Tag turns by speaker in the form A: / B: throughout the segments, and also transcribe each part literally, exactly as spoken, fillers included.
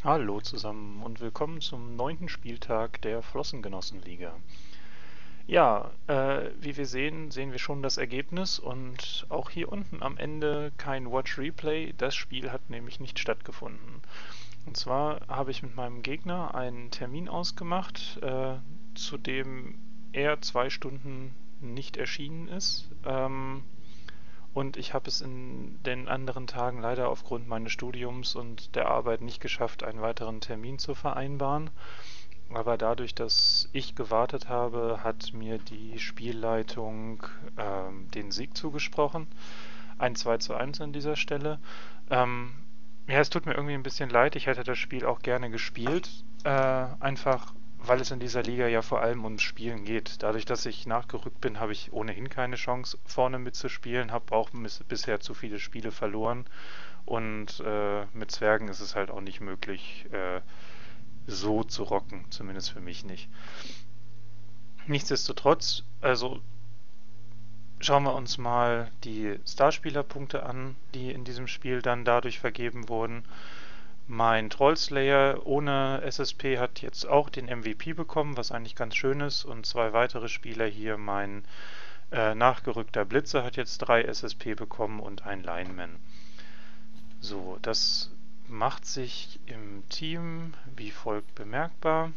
A: Hallo zusammen und willkommen zum neunten Spieltag der Flossengenossenliga. Ja, äh, wie wir sehen, sehen wir schon das Ergebnis und auch hier unten am Ende kein Watch Replay. Das Spiel hat nämlich nicht stattgefunden. Und zwar habe ich mit meinem Gegner einen Termin ausgemacht, äh, zu dem er zwei Stunden nicht erschienen ist. Ähm, und ich habe es in den anderen Tagen leider aufgrund meines Studiums und der Arbeit nicht geschafft, einen weiteren Termin zu vereinbaren. Aber dadurch, dass ich gewartet habe, hat mir die Spielleitung ähm, den Sieg zugesprochen. Ein zwei zu eins an dieser Stelle. Ähm, ja, es tut mir irgendwie ein bisschen leid. Ich hätte das Spiel auch gerne gespielt. Äh, einfach, weil es in dieser Liga ja vor allem ums Spielen geht. Dadurch, dass ich nachgerückt bin, habe ich ohnehin keine Chance, vorne mitzuspielen. Habe auch bis, bisher zu viele Spiele verloren. Und äh, mit Zwergen ist es halt auch nicht möglich, äh, so zu rocken. Zumindest für mich nicht. Nichtsdestotrotz, also schauen wir uns mal die Starspielerpunkte an, die in diesem Spiel dann dadurch vergeben wurden. Mein Trollslayer ohne S S P hat jetzt auch den M V P bekommen, was eigentlich ganz schön ist. Und zwei weitere Spieler hier, mein äh, nachgerückter Blitzer hat jetzt drei S S P bekommen und ein Lineman. So, das macht sich im Team wie folgt bemerkbar.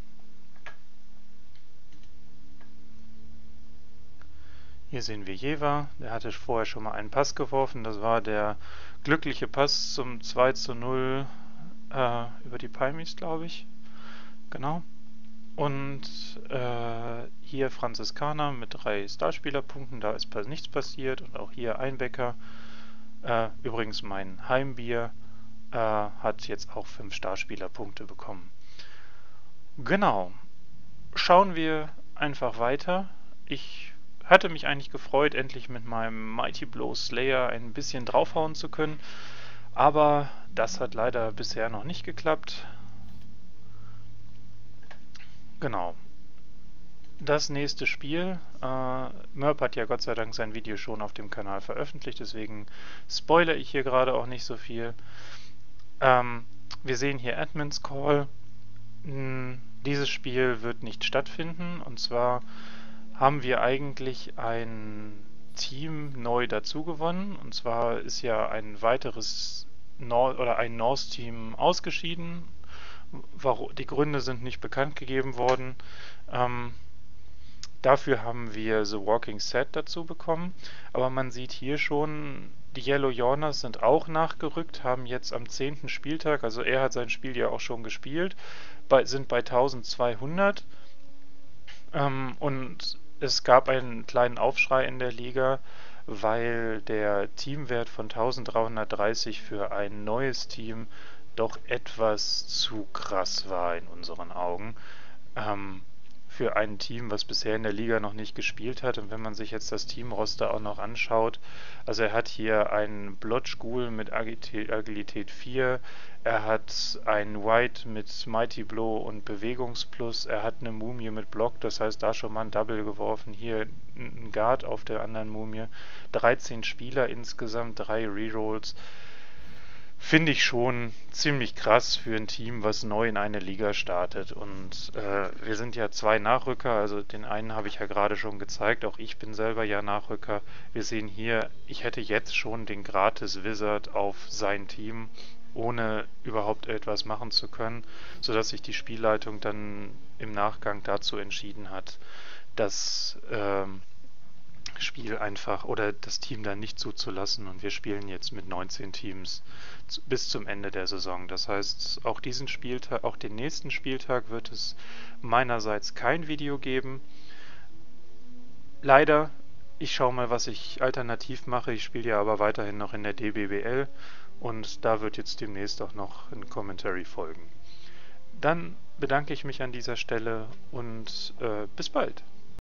A: Hier sehen wir Jever, der hatte vorher schon mal einen Pass geworfen, das war der glückliche Pass zum zwei zu null äh, über die Palmis, glaube ich. Genau. Und äh, hier Franziskaner mit drei Starspielerpunkten, da ist nichts passiert. Und auch hier Einbecker, äh, übrigens mein Heimbier, äh, hat jetzt auch fünf Starspielerpunkte bekommen. Genau. Schauen wir einfach weiter. Ich hatte mich eigentlich gefreut, endlich mit meinem Mighty Blow Slayer ein bisschen draufhauen zu können. Aber das hat leider bisher noch nicht geklappt. Genau. Das nächste Spiel, äh, Mörp hat ja Gott sei Dank sein Video schon auf dem Kanal veröffentlicht, deswegen spoilere ich hier gerade auch nicht so viel. Ähm, wir sehen hier Admins Call. Hm, dieses Spiel wird nicht stattfinden, und zwar haben wir eigentlich ein Team neu dazu gewonnen, und zwar ist ja ein weiteres Nor oder ein Norse-Team ausgeschieden. Die Gründe sind nicht bekannt gegeben worden. Ähm, Dafür haben wir The Walking Set dazu bekommen, aber man sieht hier schon, die Yellow Jornas sind auch nachgerückt, haben jetzt am zehnten Spieltag, also er hat sein Spiel ja auch schon gespielt, bei, sind bei eintausendzweihundert, ähm, und es gab einen kleinen Aufschrei in der Liga, weil der Teamwert von eintausenddreihundertdreißig für ein neues Team doch etwas zu krass war in unseren Augen. Ähm, für ein Team, was bisher in der Liga noch nicht gespielt hat. Und wenn man sich jetzt das Teamroster auch noch anschaut, also er hat hier einen Blotch Ghoul mit Agilität, Agilität vier, er hat einen White mit Mighty Blow und Bewegungsplus, er hat eine Mumie mit Block, das heißt da schon mal ein Double geworfen, hier ein Guard auf der anderen Mumie, dreizehn Spieler insgesamt, drei Rerolls. Finde ich schon ziemlich krass für ein Team, was neu in eine Liga startet. Und äh, wir sind ja zwei Nachrücker, also den einen habe ich ja gerade schon gezeigt, auch ich bin selber ja Nachrücker. Wir sehen hier, ich hätte jetzt schon den gratis Wizard auf sein Team, ohne überhaupt etwas machen zu können, sodass sich die Spielleitung dann im Nachgang dazu entschieden hat, dass ähm, Spiel einfach oder das Team dann nicht zuzulassen, und wir spielen jetzt mit neunzehn Teams bis zum Ende der Saison. Das heißt, auch diesen Spieltag, auch den nächsten Spieltag wird es meinerseits kein Video geben. Leider, ich schaue mal, was ich alternativ mache. Ich spiele ja aber weiterhin noch in der D B B L, und da wird jetzt demnächst auch noch ein Commentary folgen. Dann bedanke ich mich an dieser Stelle und äh, bis bald.